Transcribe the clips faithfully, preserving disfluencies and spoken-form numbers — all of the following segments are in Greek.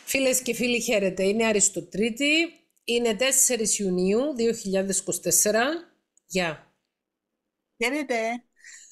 Φίλες και φίλοι, χαίρετε. Είναι Αριστοτρίτη. Είναι τέσσερις Ιουνίου δύο χιλιάδες είκοσι τέσσερα. Γεια. Χαίρετε.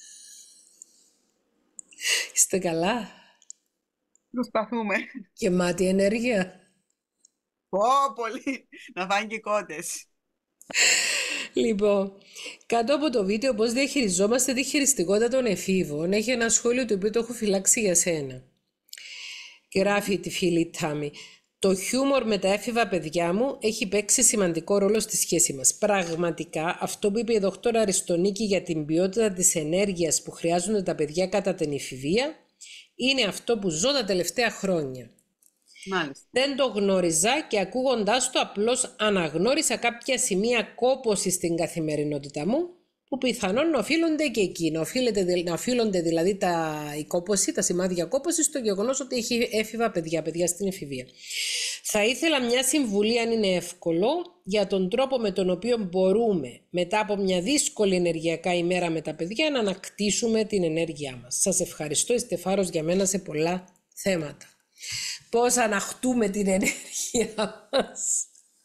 Είστε καλά? Προσπαθούμε. Γεμάτη ενέργεια. Πω, πολύ. Να φάνε και κότες. Λοιπόν, κάτω από το βίντεο πώς διαχειριζόμαστε τη χειριστικότητα των εφήβων έχει ένα σχόλιο το οποίο το έχω φυλάξει για σένα. Γράφει τη φίλη Τάμι. Το χιούμορ με τα έφηβα παιδιά μου έχει παίξει σημαντικό ρόλο στη σχέση μας. Πραγματικά, αυτό που είπε η δόκτωρα Αριστονίκη για την ποιότητα της ενέργειας που χρειάζονται τα παιδιά κατά την εφηβεία, είναι αυτό που ζω τα τελευταία χρόνια. Μάλιστα. Δεν το γνώριζα και ακούγοντάς το απλώς αναγνώρισα κάποια σημεία κόπωση στην καθημερινότητα μου, που πιθανόν να οφείλονται και εκεί. Να, να οφείλονται δηλαδή τα, η κόπωση, τα σημάδια κόπωση στο γεγονός ότι έχει έφηβα παιδιά, παιδιά στην εφηβεία. Θα ήθελα μια συμβουλή, αν είναι εύκολο, για τον τρόπο με τον οποίο μπορούμε μετά από μια δύσκολη ενεργειακά ημέρα με τα παιδιά να ανακτήσουμε την ενέργειά μας. Σας ευχαριστώ, είστε φάρος για μένα σε πολλά θέματα. Πώς ανακτούμε την ενέργεια μας.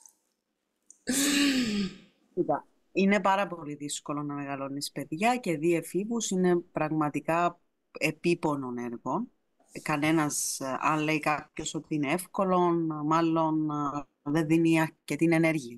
Κοίτα, είναι πάρα πολύ δύσκολο να μεγαλώνεις παιδιά και δύο εφήβους είναι πραγματικά επίπονων έργων. Κανένας, αν λέει κάποιος ότι είναι εύκολο, μάλλον δεν δίνει και την ενέργεια.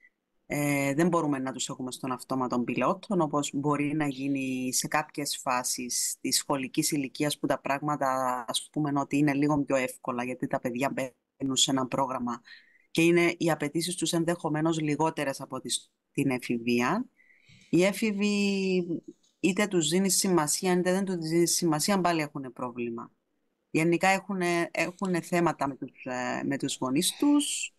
Ε, δεν μπορούμε να τους έχουμε στον αυτόματο πιλότο, όπως μπορεί να γίνει σε κάποιες φάσεις της σχολικής ηλικίας που τα πράγματα, ας πούμε, ότι είναι λίγο πιο εύκολα, γιατί τα παιδιά μπαίνουν σε ένα πρόγραμμα και είναι οι απαιτήσεις τους ενδεχομένως λιγότερες από την εφηβεία. Οι έφηβοι είτε τους δίνει σημασία, είτε δεν τους δίνει σημασία, πάλι έχουν πρόβλημα. Γενικά έχουν, έχουν θέματα με τους, με τους γονείς τους.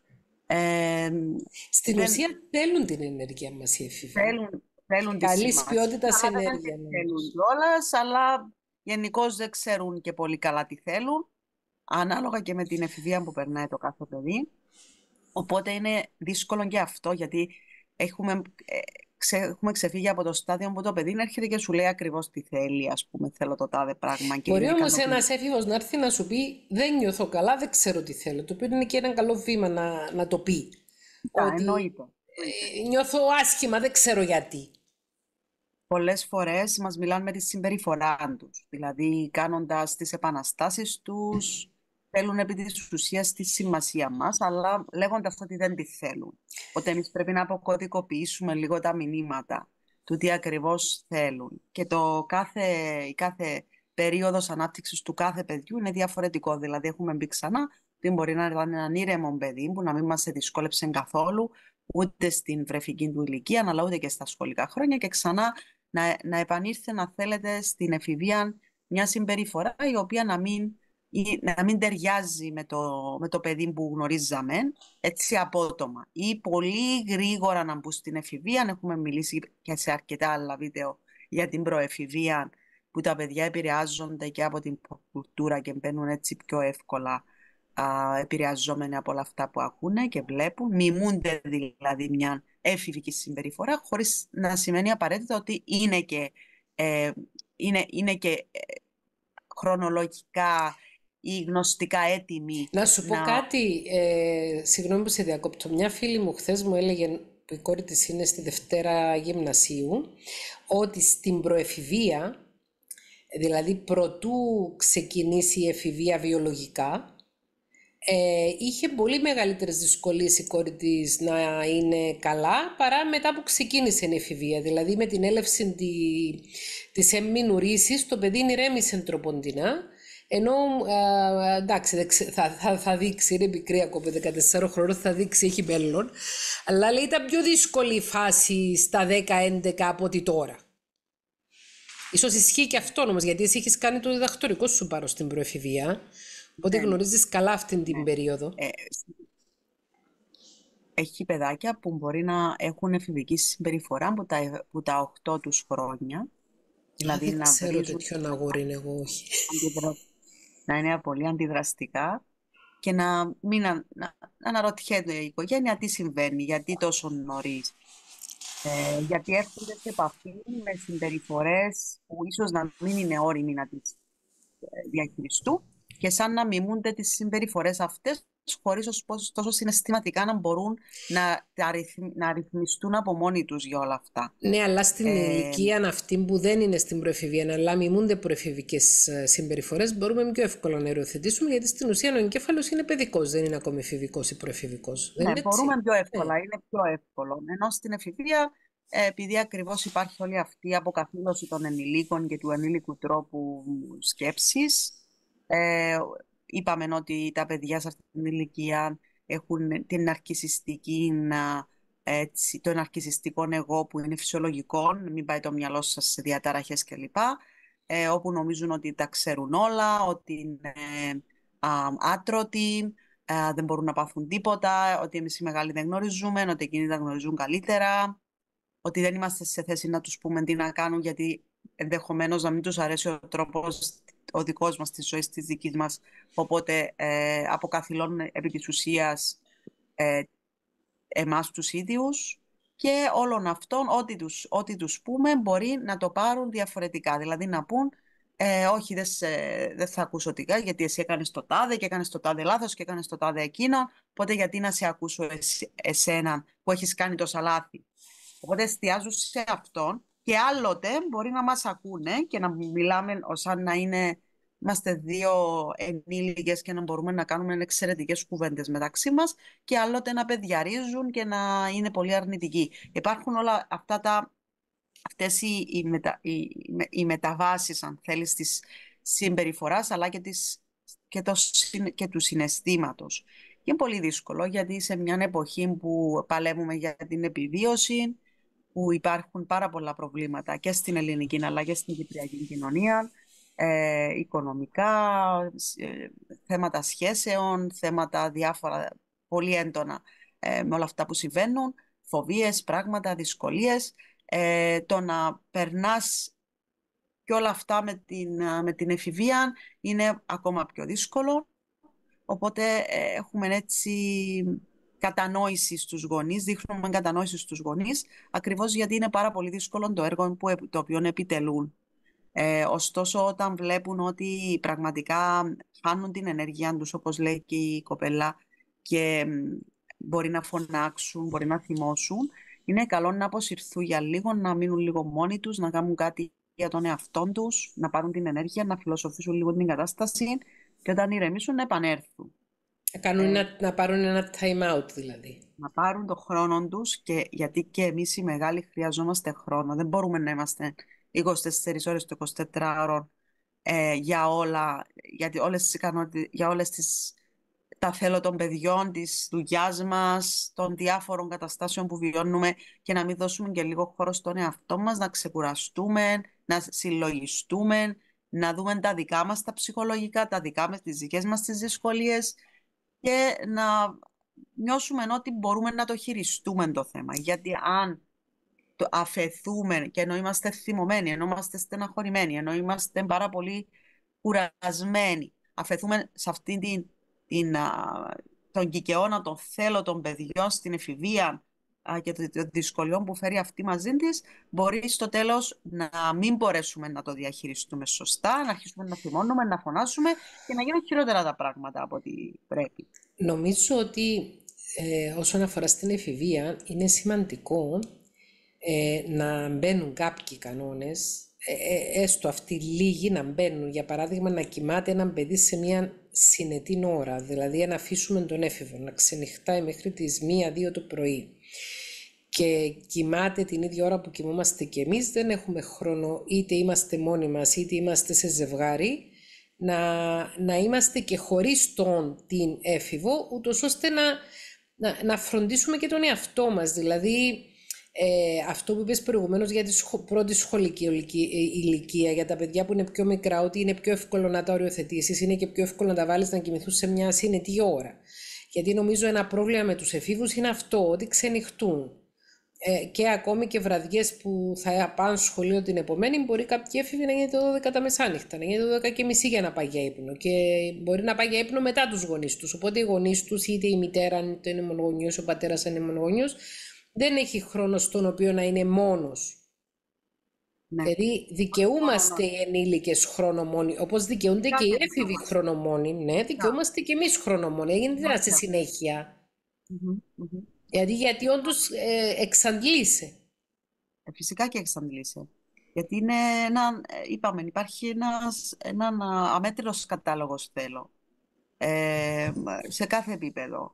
Ε, Στην δεν, ουσία θέλουν την ενέργεια μας οι εφήβοι. Θέλουν, θέλουν τη Καλής σημασία. ποιότητας Αλλά ενέργεια. δεν θέλουν κιόλας, αλλά γενικώς δεν ξέρουν και πολύ καλά τι θέλουν, ανάλογα και με την εφηβεία που περνάει το κάθε παιδί. Οπότε είναι δύσκολο και αυτό, γιατί έχουμε, ε, ξε, έχουμε ξεφύγει από το στάδιο που το παιδί έρχεται και σου λέει ακριβώς τι θέλει, ας πούμε, θέλω το τάδε πράγμα. Και Μπορεί είναι όμως ικανοποιητικό. ένας έφηβος να έρθει να σου πει δεν νιώθω καλά, δεν ξέρω τι θέλω. Το οποίο είναι και ένα καλό βήμα να, να το πει. Τα, Ότι εννοείται. ε, νιώθω άσχημα, δεν ξέρω γιατί. Πολλές φορές μας μιλάνε με τη συμπεριφορά τους, δηλαδή κάνοντας τις επαναστάσεις τους, θέλουν επί της ουσίας τη σημασία μας, αλλά λέγοντας ότι δεν τη θέλουν. Οπότε εμείς πρέπει να αποκωδικοποιήσουμε λίγο τα μηνύματα του τι ακριβώς θέλουν. Και το κάθε, η κάθε περίοδος ανάπτυξης του κάθε παιδιού είναι διαφορετικό. Δηλαδή έχουμε μπει ξανά ότι μπορεί να είναι έναν ήρεμο παιδί που να μην μας δυσκόλεψε καθόλου, ούτε στην βρεφική του ηλικία, αλλά ούτε και στα σχολικά χρόνια, και ξανά να, να επανήλθε, να θέλετε, στην εφηβεία μια συμπεριφορά η οποία να μην, ή, να μην ταιριάζει με το, με το παιδί που γνωρίζαμε, έτσι απότομα. Ή πολύ γρήγορα να μπουν στην εφηβεία. Έχουμε μιλήσει και σε αρκετά άλλα βίντεο για την προεφηβεία, που τα παιδιά επηρεάζονται και από την κουλτούρα και μπαίνουν έτσι πιο εύκολα, α, επηρεαζόμενοι από όλα αυτά που ακούνε και βλέπουν. Μιμούνται δηλαδή μια έφηβικη συμπεριφορά, χωρίς να σημαίνει απαραίτητα ότι είναι και, ε, είναι, είναι και ε, χρονολογικά ή γνωστικά έτοιμοι. Να σου πω να... κάτι, ε, συγγνώμη που σε διακόπτω. Μια φίλη μου χθες μου έλεγε, που η κόρη της είναι στη Δευτέρα Γυμνασίου, ότι στην προεφηβεία, δηλαδή προτού ξεκινήσει η εφηβεία βιολογικά, ε, είχε πολύ μεγαλύτερες δυσκολίες η κόρη της να είναι καλά παρά μετά που ξεκίνησε η εφηβεία. Δηλαδή με την έλευση τη, της εμμηνουρίσης το παιδί ηρέμησε τροποντινά, ενώ ε, εντάξει θα, θα, θα δείξει, είναι μικρή ακόμα δεκατέσσερα χρονών, θα δείξει, έχει μέλλον, αλλά λέει ήταν πιο δύσκολη η φάση στα δέκα έντεκα από ότι τώρα. Ίσως ισχύει και αυτό όμως, γιατί εσύ έχεις κάνει το διδακτορικό σου πάρω στην προεφηβεία, οπότε Ναι, γνωρίζεις καλά αυτήν την ναι. περίοδο. Ε, έχει παιδάκια που μπορεί να έχουν εφηβική συμπεριφορά που τα, που τα οκτώ τους χρόνια, Α, δηλαδή δεν να ξέρω βρίζουν, τέτοιον αγόρι είναι εγώ, όχι. να είναι πολύ αντιδραστικά και να μην να, να, να αναρωτιέται η οικογένεια τι συμβαίνει, γιατί τόσο νωρίς. Ε, γιατί έρχονται σε επαφή με συμπεριφορές που ίσως να μην είναι όριμοι να τις ε, διαχειριστούν και σαν να μιμούνται τις συμπεριφορές αυτές, χωρίς ωστόσο συναισθηματικά να μπορούν να, να ρυθμιστούν από μόνοι τους για όλα αυτά. Ναι, αλλά στην Ε, ηλικία αυτή που δεν είναι στην προεφηβεία, αλλά μιμούνται προεφηβικές συμπεριφορές, μπορούμε πιο εύκολα να υιοθετήσουμε, γιατί στην ουσία ο εγκέφαλος είναι παιδικός, δεν είναι ακόμη εφηβικός ή προεφηβικός. Δεν ναι, είναι μπορούμε έτσι? πιο εύκολα, Ναι. είναι πιο εύκολο. Ενώ στην εφηβεία, ε, επειδή ακριβώς υπάρχει όλη αυτή η αποκαθήλωση των ενηλίκων και του ενήλικου τρόπου σκέψης, ε, είπαμε ότι τα παιδιά σε αυτή την ηλικία έχουν την ναρκισσιστική, έτσι, το ναρκισσιστικό εγώ που είναι φυσιολογικό, μην πάει το μυαλό σας σε διαταραχές κλπ. Ε, όπου νομίζουν ότι τα ξέρουν όλα, ότι είναι α, άτρωτοι, α, δεν μπορούν να πάθουν τίποτα, ότι εμείς οι μεγάλοι δεν γνωρίζουμε, ότι εκείνοι τα γνωρίζουν καλύτερα, ότι δεν είμαστε σε θέση να τους πούμε τι να κάνουν, γιατί ενδεχομένως να μην τους αρέσει ο τρόπος ο δικός μας της ζωής, της δικής μας, οπότε ε, αποκαθιλώνουν επί της ουσίας ε, εμάς τους ίδιους, και όλων αυτών ό,τι τους, ό,τι τους πούμε μπορεί να το πάρουν διαφορετικά, δηλαδή να πούν ε, όχι δεν, σε, δεν θα ακούσω τικά γιατί εσύ έκανες το τάδε και έκανες το τάδε λάθος και έκανες το τάδε εκείνο, οπότε γιατί να σε ακούσω εσύ, εσένα που έχεις κάνει τόσα λάθη. Οπότε εστιάζουν σε αυτόν και άλλοτε μπορεί να μας ακούνε και να μιλάμε σαν να είναι, είμαστε δύο ενήλικες και να μπορούμε να κάνουμε εξαιρετικές κουβέντες μεταξύ μας, και άλλοτε να παιδιαρίζουν και να είναι πολύ αρνητικοί. Υπάρχουν όλα αυτά τα, αυτές οι, οι, μετα, οι, οι μεταβάσεις, αν θέλεις, της συμπεριφοράς αλλά και, της, και, το, και του συναισθήματος. Και είναι πολύ δύσκολο γιατί σε μια εποχή που παλεύουμε για την επιβίωση, που υπάρχουν πάρα πολλά προβλήματα και στην ελληνική αλλά και στην κυπριακή κοινωνία, ε, οικονομικά, ε, θέματα σχέσεων, θέματα διάφορα πολύ έντονα ε, με όλα αυτά που συμβαίνουν, φοβίες, πράγματα, δυσκολίες, ε, το να περνάς και όλα αυτά με την, με την εφηβεία είναι ακόμα πιο δύσκολο, οπότε ε, έχουμε έτσι κατανόηση στους γονείς, δείχνουμε κατανόηση στους γονείς, ακριβώς γιατί είναι πάρα πολύ δύσκολο το έργο που, το οποίο επιτελούν. Ε, ωστόσο, όταν βλέπουν ότι πραγματικά χάνουν την ενέργεια τους, όπως λέει και η κοπέλα, και μπορεί να φωνάξουν, μπορεί να θυμώσουν, είναι καλό να αποσυρθούν για λίγο, να μείνουν λίγο μόνοι τους, να κάνουν κάτι για τον εαυτό τους, να πάρουν την ενέργεια, να φιλοσοφήσουν λίγο την κατάσταση και όταν ηρεμήσουν να επανέλθουν. Κάνουν ε, να, να πάρουν ένα time out δηλαδή. Να πάρουν το χρόνο τους, και γιατί και εμείς οι μεγάλοι χρειαζόμαστε χρόνο. Δεν μπορούμε να είμαστε είκοσι τέσσερις ώρες το εικοσιτετράωρο ε, για όλα, γιατί όλες τις ικανότητες, για όλες τις, τα θέλω των παιδιών, της δουλειάς μας, των διάφορων καταστάσεων που βιώνουμε, και να μην δώσουμε και λίγο χώρο στον εαυτό μας, να ξεκουραστούμε, να συλλογιστούμε, να δούμε τα δικά μας τα ψυχολογικά, τα δικά μας, τις δικές μας τις δυσκολίες, και να νιώσουμε ότι μπορούμε να το χειριστούμε το θέμα. Γιατί αν το αφαιθούμε, και ενώ είμαστε θυμωμένοι, ενώ είμαστε στεναχωρημένοι, ενώ είμαστε πάρα πολύ κουρασμένοι, αφαιθούμε σε αυτήν την, την, τον κικαιώνα, τον θέλω των παιδιών στην εφηβεία α, και των δυσκολιών που φέρει αυτή μαζί της, μπορεί στο τέλος να μην μπορέσουμε να το διαχειριστούμε σωστά, να αρχίσουμε να θυμώνουμε, να φωνάσουμε και να γίνουν χειρότερα τα πράγματα από ό,τι πρέπει. Νομίζω ότι ε, όσον αφορά στην εφηβεία είναι σημαντικό ε, να μπαίνουν κάποιοι κανόνες, ε, ε, έστω αυτοί λίγοι να μπαίνουν, για παράδειγμα να κοιμάται ένα παιδί σε μια συνετή ώρα, δηλαδή να αφήσουμε τον έφηβο να ξενυχτάει μέχρι τις μία δύο το πρωί και κοιμάται την ίδια ώρα που κοιμόμαστε και εμείς, δεν έχουμε χρόνο, είτε είμαστε μόνοι μας είτε είμαστε σε ζευγάρι, να, να είμαστε και χωρίς τον την έφηβο, ούτως ώστε να, να, να φροντίσουμε και τον εαυτό μας. Δηλαδή ε, αυτό που είπες προηγουμένως για τη σχο, πρώτη σχολική ηλικία, για τα παιδιά που είναι πιο μικρά, ότι είναι πιο εύκολο να τα οριοθετήσεις, είναι και πιο εύκολο να τα βάλεις να κοιμηθούν σε μια συνετή ώρα. Γιατί νομίζω ένα πρόβλημα με τους εφήβους είναι αυτό, ότι ξενυχτούν. Ε, και ακόμη και βραδιές που θα πάνε στο σχολείο την επομένη, μπορεί κάποιοι έφηβοι να γίνεται το δώδεκα τα μεσάνυχτα, να γίνεται το δώδεκα και μισή για να πάει για ύπνο. Και μπορεί να πάει για ύπνο μετά τους γονείς τους. Οπότε οι γονείς τους, είτε η μητέρα είτε είναι μονογονιός, ο πατέρας είναι μονογονιός, δεν έχει χρόνο στον οποίο να είναι μόνος. ναι. Δηλαδή δικαιούμαστε οι ενήλικες χρονομόνοι, όπως δικαιούνται και οι Κάθε έφηβοι δικαιούμαστε. χρονομόνοι. Ναι, δικαιούμαστε και εμείς χρονομόνοι. Έγινε τώρα στη Εννοείται. συνέχεια. Μμμ, μμμ. Γιατί, γιατί όντως ε, εξαντλείσαι. Ε, Φυσικά και εξαντλείσαι. Γιατί είναι ένα, ε, είπαμε, υπάρχει ένας, έναν α, αμέτρητος κατάλογος θέλω. Ε, σε κάθε επίπεδο.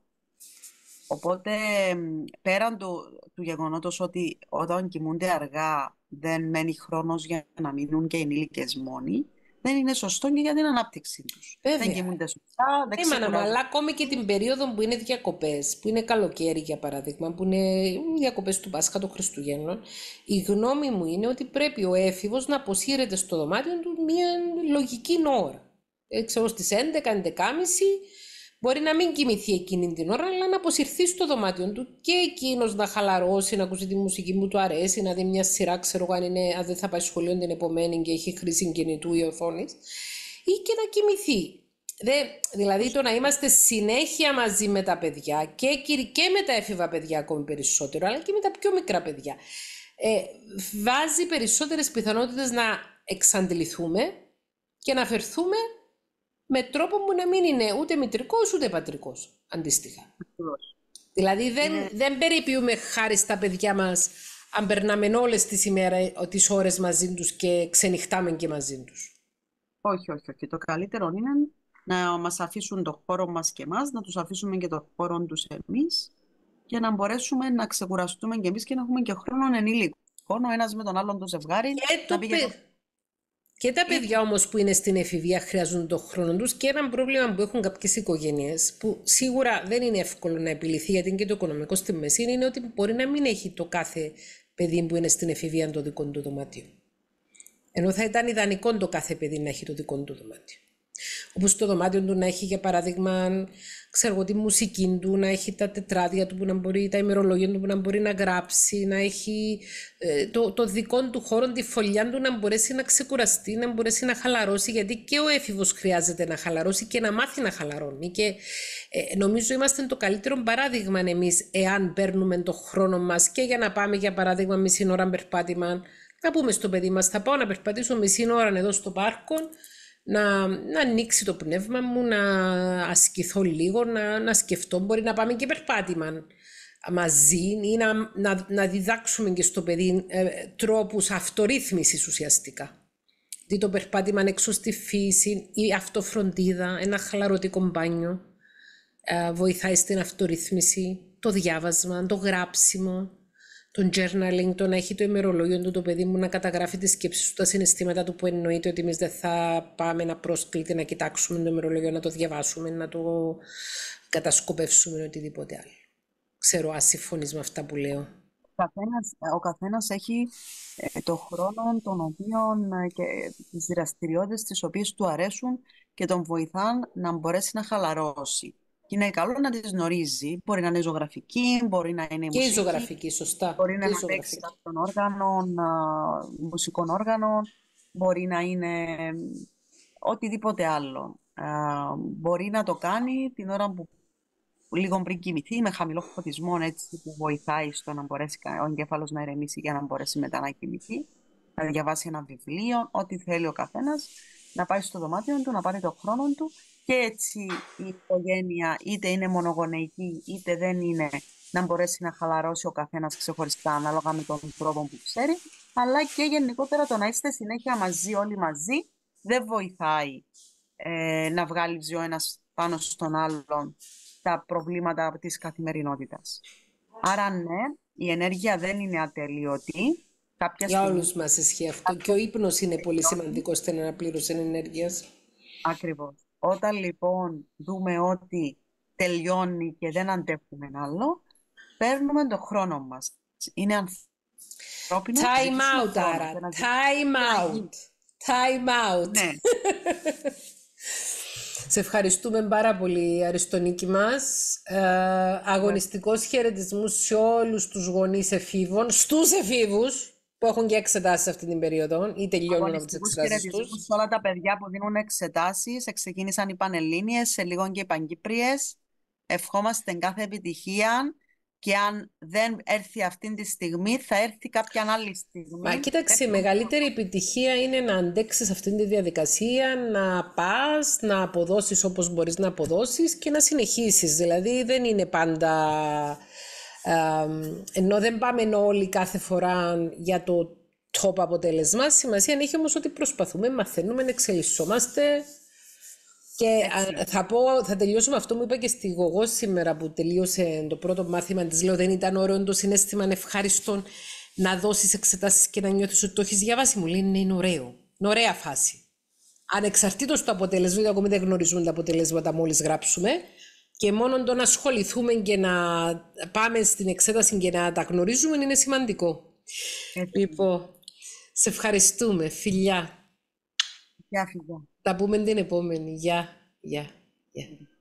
Οπότε, μ, πέραν του, του γεγονότος ότι όταν κοιμούνται αργά δεν μένει χρόνος για να μείνουν και οι ενήλικες μόνοι, δεν είναι σωστό και για την ανάπτυξή τους. Δεν Βέβαια. κοιμούνται σωστά, δεν Ναι, μάνα μου, ξεκουράζονται. αλλά ακόμη και την περίοδο που είναι διακοπές, που είναι καλοκαίρι για παράδειγμα, που είναι διακοπές του Πάσχα των Χριστουγέννων, η γνώμη μου είναι ότι πρέπει ο έφηβος να αποσύρεται στο δωμάτιο του μία λογική ώρα. Ε, ξέρω, στις έντεκα, έντεκα και μισή, μπορεί να μην κοιμηθεί εκείνη την ώρα, αλλά να αποσυρθεί στο δωμάτιο του και εκείνος να χαλαρώσει, να ακούσει τη μουσική που του αρέσει, να δει μια σειρά, ξέρω εγώ, αν, είναι, αν δεν θα πάει σχολείο την επομένη και έχει χρήση κινητού ή οθόνης, ή και να κοιμηθεί. Δε, δηλαδή το να είμαστε συνέχεια μαζί με τα παιδιά και, και με τα έφηβα παιδιά ακόμη περισσότερο, αλλά και με τα πιο μικρά παιδιά, ε, βάζει περισσότερες πιθανότητες να εξαντληθούμε και να φερθούμε με τρόπο που να μην είναι ούτε μητρικός ούτε πατρικός, αντίστοιχα. Ακριβώς. Δηλαδή δεν, Είναι... δεν περιποιούμε χάρη στα παιδιά μας αν περνάμε όλες τις ημέρες, τις ώρες μαζί τους και ξενυχτάμε και μαζί τους. Όχι, όχι, όχι. Το καλύτερο είναι να μας αφήσουν το χώρο μας και εμάς, να τους αφήσουμε και το χώρο τους εμείς και να μπορέσουμε να ξεκουραστούμε και εμείς και να έχουμε και χρόνο ενήλικο. Ο ένας με τον άλλον το ζευγάρι Και, να το πηγαίνει. παι- και τα παιδιά όμως που είναι στην εφηβεία χρειάζονται τον χρόνο τους και ένα πρόβλημα που έχουν κάποιες οικογένειες που σίγουρα δεν είναι εύκολο να επιληθεί γιατί είναι και το οικονομικό στη μέση είναι ότι μπορεί να μην έχει το κάθε παιδί που είναι στην εφηβεία το δικό του δωμάτιο. Ενώ θα ήταν ιδανικό το κάθε παιδί να έχει το δικό του δωμάτιο. Όπως το δωμάτιο του να έχει για παράδειγμα, ξέρω εγώ, τη μουσική του, να έχει τα τετράδια του που να μπορεί, τα ημερολόγια του που να μπορεί να γράψει, να έχει ε, το, το δικό του χώρο, τη φωλιά του να μπορέσει να ξεκουραστεί, να μπορέσει να χαλαρώσει, γιατί και ο έφηβος χρειάζεται να χαλαρώσει και να μάθει να χαλαρώνει. Και ε, νομίζω είμαστε το καλύτερο παράδειγμα εμείς, εάν παίρνουμε το χρόνο μας και για να πάμε για παράδειγμα μισή ώρα περπάτημα, να πούμε στο παιδί μας, θα πάω να περπατήσω μισή ώρα εδώ στο πάρκο, να, να ανοίξει το πνεύμα μου, να ασκηθώ λίγο, να, να σκεφτώ. Μπορεί να πάμε και περπάτημα μαζί ή να, να, να διδάξουμε και στο παιδί ε, τρόπους αυτορύθμισης ουσιαστικά. Δηλαδή το περπάτημα έξω στη φύση, η αυτοφροντίδα, ένα χαλαρωτικό μπάνιο, ε, βοηθάει στην αυτορύθμιση, το διάβασμα, το γράψιμο, το journaling, το να έχει το ημερολόγιο του το παιδί μου να καταγράφει τις σκέψεις του, τα συναισθήματα του που εννοείται ότι εμείς δεν θα πάμε να πρόσκλητε να κοιτάξουμε το ημερολόγιο, να το διαβάσουμε, να το κατασκοπεύσουμε οτιδήποτε άλλο. Ξέρω αν συμφωνείς με αυτά που λέω. Ο καθένας, ο καθένας έχει ε, το χρόνο τον οποίο ε, και τις δραστηριότητες τις οποίες του αρέσουν και τον βοηθάν να μπορέσει να χαλαρώσει. Και είναι καλό να τις γνωρίζει. Μπορεί να είναι ζωγραφική, μπορεί να είναι η Και η μουσική, ζωγραφική, σωστά. μπορεί Και να η είναι παίξει ζωγραφική. κάποιων όργανων, α, μουσικών όργανων, μπορεί να είναι ε, οτιδήποτε άλλο. Α, μπορεί να το κάνει την ώρα που λίγο πριν κοιμηθεί, με χαμηλό φωτισμό, έτσι που βοηθάει στο να μπορέσει ο εγκέφαλος να ηρεμήσει για να μπορέσει μετά να κοιμηθεί, να διαβάσει ένα βιβλίο, ό,τι θέλει ο καθένας, να πάει στο δωμάτιο του, να πάρει τον χρόνο του και έτσι η οικογένεια είτε είναι μονογονεϊκή είτε δεν είναι, να μπορέσει να χαλαρώσει ο καθένας ξεχωριστά ανάλογα με τον τρόπο που ξέρει, αλλά και γενικότερα το να είστε συνέχεια μαζί, όλοι μαζί, δεν βοηθάει ε, να βγάλει ο ένας πάνω στον άλλον τα προβλήματα της καθημερινότητας. Άρα ναι, η ενέργεια δεν είναι ατελείωτη. Κάποια Για στιγμή όλους μας ισχύει αυτό. Και ο ύπνος είναι πολύ σημαντικός στην αναπλήρωση ενέργειας. ακριβώς. Όταν λοιπόν δούμε ότι τελειώνει και δεν αντέχουμε άλλο, παίρνουμε το χρόνο μας. Είναι ανθρώπινο. Time ζητήσουμε out, χρόνο. άρα. Και να ζητήσουμε Time να out. γίνει. Time out. Ναι, Σε ευχαριστούμε πάρα πολύ, Αριστονίκη μας. Ε, αγωνιστικός χαιρετισμός σε όλους τους γονείς εφήβων, στους εφήβους που έχουν και εξετάσεις αυτή την περίοδο ή τελειώνουν από τις αγωνιστικούς εξετάσεις χαιρετισμούς τους. σε όλα τα παιδιά που δίνουν εξετάσεις. Ξεκίνησαν οι Πανελλήνιες, σε λίγο και οι Παγκύπριες. Ευχόμαστε κάθε επιτυχία και αν δεν έρθει αυτή τη στιγμή, θα έρθει κάποια άλλη στιγμή. Μα κοίταξε, η μεγαλύτερη επιτυχία είναι να αντέξεις αυτήν τη διαδικασία, να πας, να αποδώσεις όπως μπορείς να αποδώσεις και να συνεχίσεις. Δηλαδή δεν είναι πάντα... Ε, ενώ δεν πάμε όλοι κάθε φορά για το top αποτέλεσμα, σημασία έχει όμως ότι προσπαθούμε, μαθαίνουμε, εξελισσόμαστε. Και α, θα, πω, θα τελειώσω με αυτό που είπα και στη Γογό σήμερα που τελείωσε το πρώτο μάθημα της. Λέω δεν ήταν ωραίο το συναίσθημα ευχάριστον να δώσεις εξετάσεις και να νιώθεις ότι το έχεις διαβάσει. Μου λέει ναι, είναι ωραίο, είναι ωραία φάση. Ανεξαρτήτως του αποτέλεσμα, γιατί ακόμη δεν γνωρίζουμε τα αποτελέσματα μόλις γράψουμε, και μόνο το να ασχοληθούμε και να πάμε στην εξέταση και να τα γνωρίζουμε είναι σημαντικό. Έτσι. Λοιπόν, σε ευχαριστούμε, φιλιά. Γεια, φιλιά. Τα πούμε την επόμενη. Γεια, γεια, γεια.